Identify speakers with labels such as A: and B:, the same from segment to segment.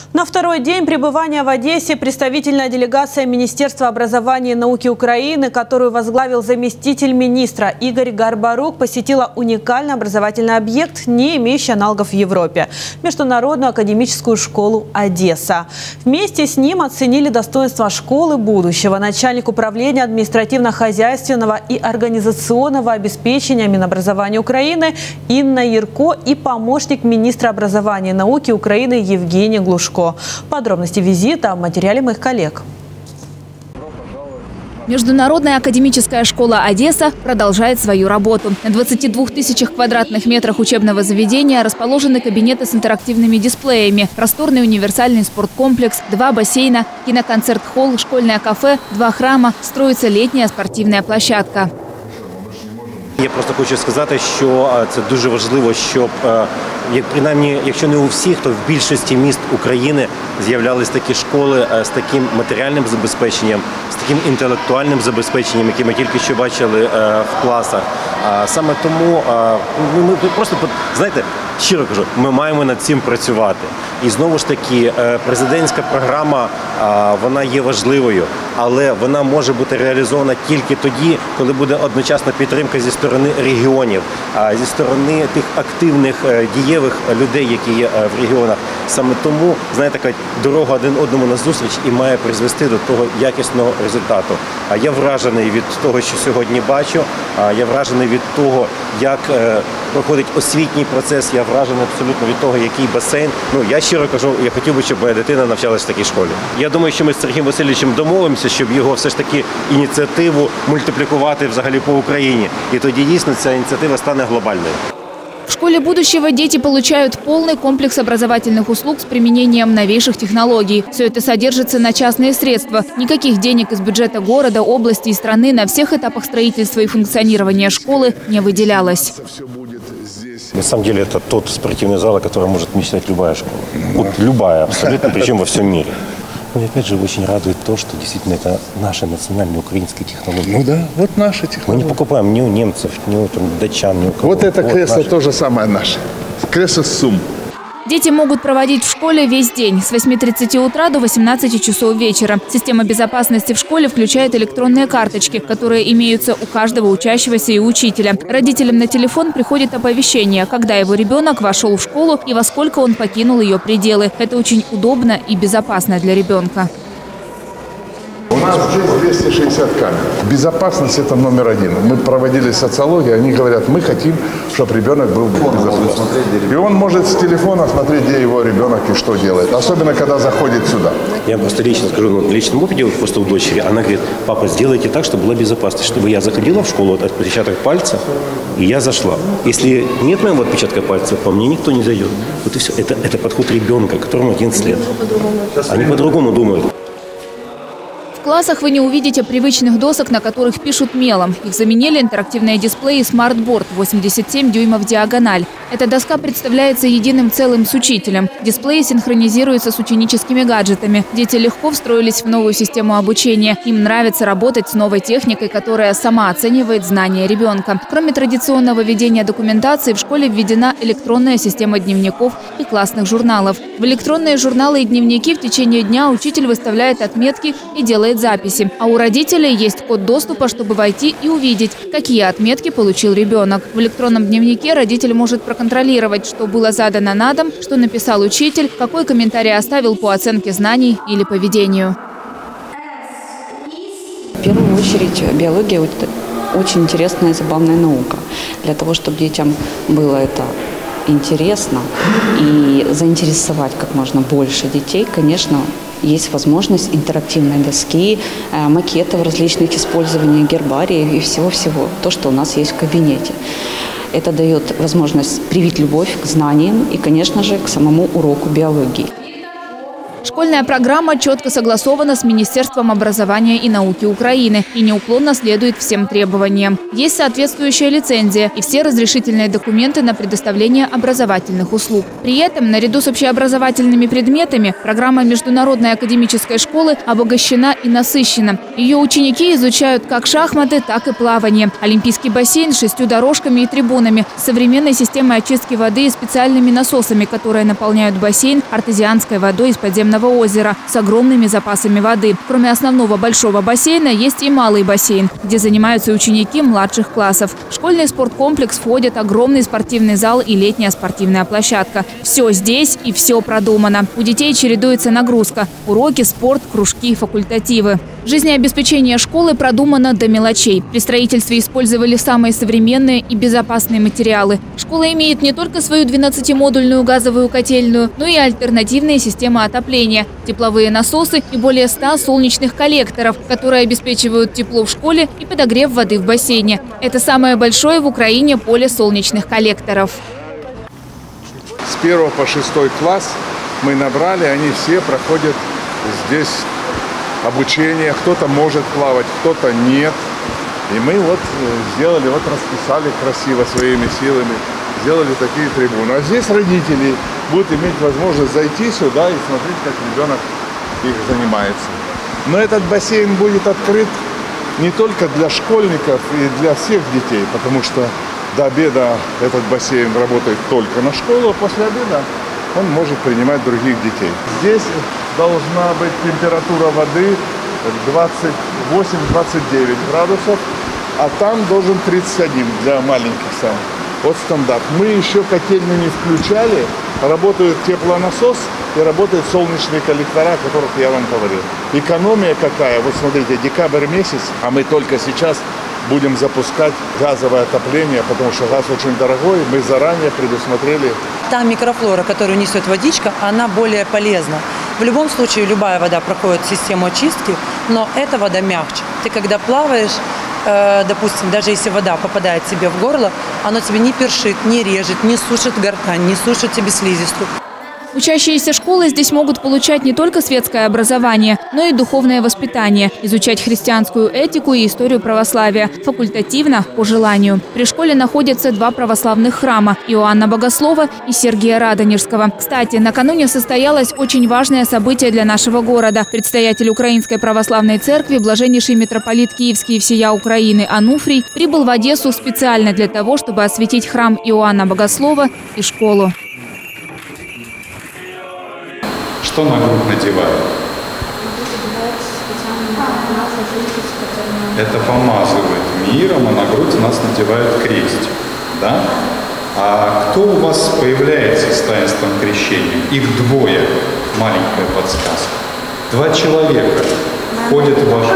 A: На второй день пребывания в Одессе представительная делегация Министерства образования и науки Украины, которую возглавил заместитель министра Игорь Гарбарук, посетила уникальный образовательный объект, не имеющий аналогов в Европе – Международную академическую школу «Одесса». Вместе с ним оценили достоинства школы будущего начальник управления административно-хозяйственного и организационного обеспечения Минобразования Украины Инна Ярко и помощник министра образования и науки Украины Евгений Глушко. Подробности визита в материале моих коллег.
B: Международная академическая школа «Одесса» продолжает свою работу. На 22 тысячах квадратных метрах учебного заведения расположены кабинеты с интерактивными дисплеями, просторный универсальный спорткомплекс, 2 бассейна, киноконцерт-холл, школьное кафе, 2 храма, строится летняя спортивная площадка.
C: Я просто хочу сказати, що це дуже важливо, щоб, принаймні, якщо не у всіх, то в більшості міст України з'являлись такі школи з таким матеріальним забезпеченням, з таким інтелектуальним забезпеченням, яке ми тільки що бачили в класах. Саме тому ми просто, знаєте, щиро кажу, ми маємо над цим працювати. І знову ж таки, президентська програма, вона є важливою, але вона може бути реалізована тільки тоді, коли буде одночасна підтримка зі сторони регіонів, зі сторони тих активних, дієвих людей, які є в регіонах. Саме тому, знаєте, така дорога один одному назустріч і має призвести до того якісного результату. Я вражений від того, що сьогодні бачу, я вражений від того, як проходить освітній процес, я вражений абсолютно від того, який басейн. Я щиро кажу, я хотів би, щоб моя дитина навчалася в такій школі. Я думаю, що ми з Сергієм Васильовичем домовимося, щоб його все ж таки ініціативу мультиплікувати взагалі по Україні. І тоді дійсно ця ініціатива стане глобальною.
B: В школе будущего дети получают полный комплекс образовательных услуг с применением новейших технологий. Все это содержится на частные средства. Никаких денег из бюджета города, области и страны на всех этапах строительства и функционирования школы не выделялось.
C: На самом деле это тот спортивный зал, о котором может мечтать любая школа. Вот любая, абсолютно, причем во всем мире. Но опять же очень радует то, что действительно это наши национальные украинские технологии.
D: Ну да, вот наши технологии.
C: Мы не покупаем ни у немцев, ни у датчан, ни у кого.
D: Вот это кресло то же самое наше. Кресло Сум.
B: Дети могут проводить в школе весь день с 8:30 утра до 18 часов вечера. Система безопасности в школе включает электронные карточки, которые имеются у каждого учащегося и учителя. Родителям на телефон приходит оповещение, когда его ребенок вошел в школу и во сколько он покинул ее пределы. Это очень удобно и безопасно для ребенка.
D: У нас здесь 260 камер. Безопасность – это номер один. Мы проводили социологию, они говорят, мы хотим, чтобы ребенок был безопасен. И он может с телефона смотреть, где его ребенок и что делает. Особенно, когда заходит сюда.
C: Я просто лично скажу, на личном опыте, просто у дочери, она говорит, папа, сделайте так, чтобы была безопасность, чтобы я заходила в школу, отпечаток пальца, и я зашла. Если нет моего отпечатка пальца, по мне никто не зайдет. Вот и все. Это подход ребенка, которому 11 лет. Они по-другому думают.
B: В классах вы не увидите привычных досок, на которых пишут мелом. Их заменили интерактивные дисплеи SmartBoard 87 дюймов диагональ. Эта доска представляется единым целым с учителем. Дисплеи синхронизируются с ученическими гаджетами. Дети легко встроились в новую систему обучения. Им нравится работать с новой техникой, которая сама оценивает знания ребенка. Кроме традиционного ведения документации, в школе введена электронная система дневников и классных журналов. В электронные журналы и дневники в течение дня учитель выставляет отметки и делает записи. А у родителей есть код доступа, чтобы войти и увидеть, какие отметки получил ребенок. В электронном дневнике родитель может проконтролировать, что было задано на дом, что написал учитель, какой комментарий оставил по оценке знаний или поведению.
E: В первую очередь биология – очень интересная и забавная наука. Для того, чтобы детям было это интересно и заинтересовать как можно больше детей, конечно, есть возможность интерактивной доски, макетов различных использования, гербария и всего-всего, то, что у нас есть в кабинете. Это дает возможность привить любовь к знаниям и, конечно же, к самому уроку биологии.
B: Школьная программа четко согласована с Министерством образования и науки Украины и неуклонно следует всем требованиям. Есть соответствующая лицензия и все разрешительные документы на предоставление образовательных услуг. При этом, наряду с общеобразовательными предметами, программа Международной академической школы обогащена и насыщена. Ее ученики изучают как шахматы, так и плавание. Олимпийский бассейн с 6 дорожками и трибунами, с современной системой очистки воды и специальными насосами, которые наполняют бассейн артезианской водой из подземного озера с огромными запасами воды. Кроме основного большого бассейна, есть и малый бассейн, где занимаются ученики младших классов. В школьный спорткомплекс входят огромный спортивный зал и летняя спортивная площадка. Все здесь и все продумано. У детей чередуется нагрузка – уроки, спорт, кружки, факультативы. Жизнеобеспечение школы продумано до мелочей. При строительстве использовали самые современные и безопасные материалы. Школа имеет не только свою 12-модульную газовую котельную, но и альтернативные системы отопления, тепловые насосы и более 100 солнечных коллекторов, которые обеспечивают тепло в школе и подогрев воды в бассейне. Это самое большое в Украине поле солнечных коллекторов.
D: С 1 по 6 класс мы набрали, они все проходят здесь обучение. Кто-то может плавать, кто-то нет. И мы вот сделали, вот расписали красиво своими силами, сделали такие трибуны. А здесь родители будут иметь возможность зайти сюда и смотреть, как ребенок их занимается. Но этот бассейн будет открыт не только для школьников и для всех детей, потому что до обеда этот бассейн работает только на школу, а после обеда он может принимать других детей. Здесь должна быть температура воды 28-29 градусов, а там должен 31 для маленьких самых. Вот стандарт. Мы еще котельную не включали, работает теплонасос и работают солнечные коллектора, о которых я вам говорил. Экономия какая? Вот смотрите, декабрь месяц, а мы только сейчас будем запускать газовое отопление, потому что газ очень дорогой, мы заранее предусмотрели.
F: Та микрофлора, которую несет водичка, она более полезна. В любом случае любая вода проходит систему очистки, но эта вода мягче. Ты когда плаваешь, допустим, даже если вода попадает тебе в горло, она тебе не першит, не режет, не сушит гортань, не сушит тебе слизистую.
B: Учащиеся школы здесь могут получать не только светское образование, но и духовное воспитание, изучать христианскую этику и историю православия, факультативно, по желанию. При школе находятся 2 православных храма – Иоанна Богослова и Сергия Радонежского. Кстати, накануне состоялось очень важное событие для нашего города. Предстоятель Украинской православной церкви, блаженнейший митрополит Киевский и всея Украины Ануфрий, прибыл в Одессу специально для того, чтобы осветить храм Иоанна Богослова и школу.
G: Что на грудь надевают? Это помазывает миром, а на грудь у нас надевают крестик. Да? А кто у вас появляется с таинством крещения? Их 2. Маленькая подсказка. 2 человека входят в ваш...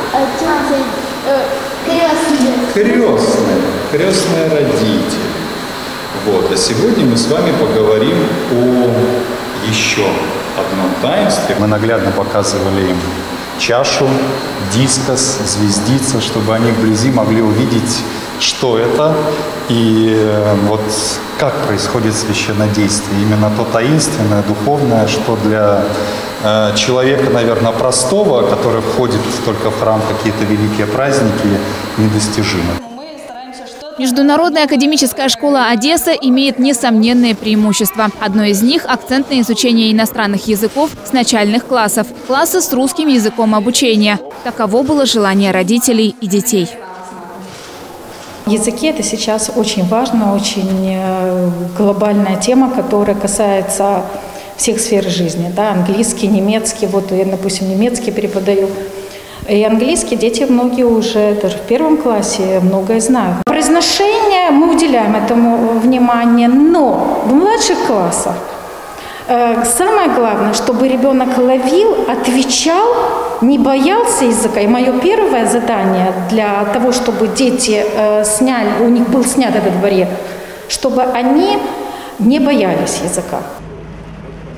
G: Крестные родители. Вот. А сегодня мы с вами поговорим о еще одном таинстве. Мы наглядно показывали им чашу, дискос, звездица, чтобы они вблизи могли увидеть, что это и вот как происходит священнодействие. Именно то таинственное, духовное, что для человека, наверное, простого, который входит только в храм какие-то великие праздники, недостижимо.
B: Международная академическая школа Одесса имеет несомненные преимущества. Одно из них – акцент на изучение иностранных языков с начальных классов. Классы с русским языком обучения. Таково было желание родителей и детей.
H: Языки – это сейчас очень важно, очень глобальная тема, которая касается всех сфер жизни. Да? Английский, немецкий, вот я, допустим, немецкий преподаю. И английский дети многие уже даже в 1 классе многое знают. Произношение мы уделяем этому внимание, но в младших классах самое главное, чтобы ребенок ловил, отвечал, не боялся языка. И мое первое задание для того, чтобы дети у них был снят этот барьер, чтобы они не боялись языка.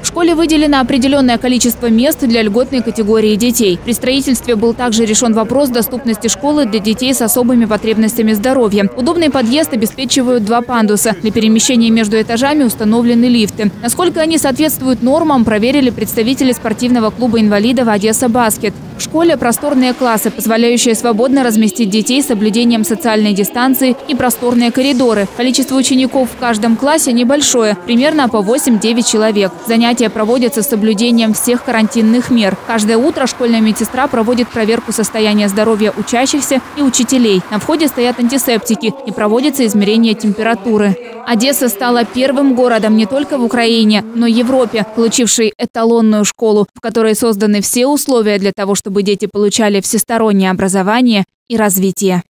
B: В школе выделено определенное количество мест для льготной категории детей. При строительстве был также решен вопрос доступности школы для детей с особыми потребностями здоровья. Удобный подъезд обеспечивают 2 пандуса. Для перемещения между этажами установлены лифты. Насколько они соответствуют нормам, проверили представители спортивного клуба инвалидов «Одесса Баскет». В школе просторные классы, позволяющие свободно разместить детей с соблюдением социальной дистанции, и просторные коридоры. Количество учеников в каждом классе небольшое, примерно по 8-9 человек. Занятия проводятся с соблюдением всех карантинных мер. Каждое утро школьная медсестра проводит проверку состояния здоровья учащихся и учителей. На входе стоят антисептики и проводится измерение температуры. Одесса стала первым городом не только в Украине, но и в Европе, получившей эталонную школу, в которой созданы все условия для того, чтобы дети получали всестороннее образование и развитие.